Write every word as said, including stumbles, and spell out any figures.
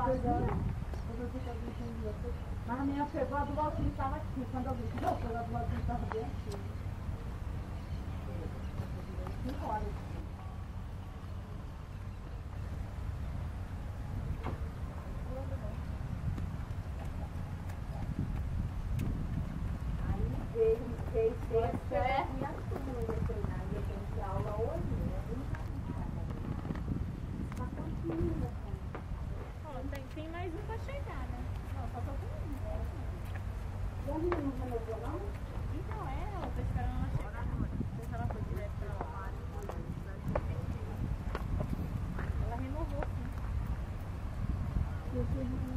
Mas a minha pegou a do Valtinho, estava aqui. Quando eu vi que não pegou a do Valtinho, estava bem aqui. cinco horas. Aí veio, veio sexta, e a turma ia treinar, ia ter aula hoje, né? Tá continua. Tem, tem mais um pra chegar, né? Não, só tô com um. Já não renovou, não? Então é, ela tá esperando ela chegar. Não sei se ela foi direto pra lá. Ela renovou, sim.